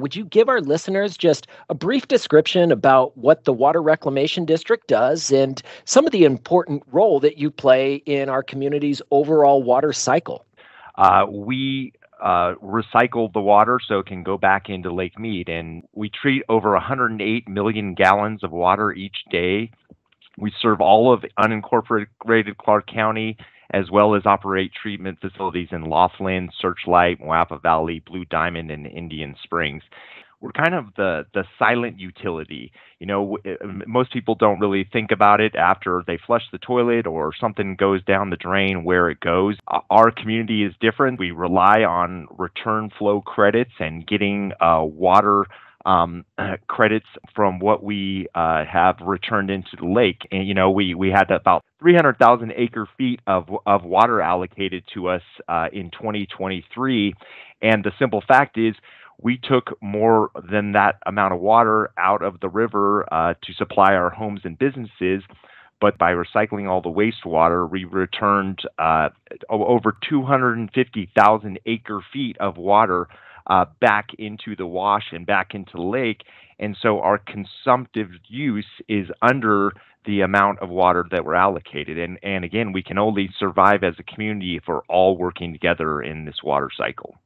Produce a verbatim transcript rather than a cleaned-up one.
Would you give our listeners just a brief description about what the Water Reclamation District does and some of the important role that you play in our community's overall water cycle? Uh, we uh, recycle the water so it can go back into Lake Mead, and we treat over one hundred eight million gallons of water each day. We serve all of unincorporated Clark County, as well as operate treatment facilities in Laughlin, Searchlight, Moapa Valley, Blue Diamond, and Indian Springs. We're kind of the the silent utility. You know, w- uh, most people don't really think about it after they flush the toilet or something goes down the drain where it goes. Uh, Our community is different. We rely on return flow credits and getting uh, water um, credits from what we uh, have returned into the lake. And you know, we we had about three hundred thousand acre feet of of water allocated to us uh, in twenty twenty-three, and the simple fact is, we took more than that amount of water out of the river uh, to supply our homes and businesses. But by recycling all the wastewater, we returned uh, o- over two hundred fifty thousand acre feet of water uh, back into the wash and back into the lake. And so our consumptive use is under the amount of water that we're allocated. And, and again, we can only survive as a community if we're all working together in this water cycle.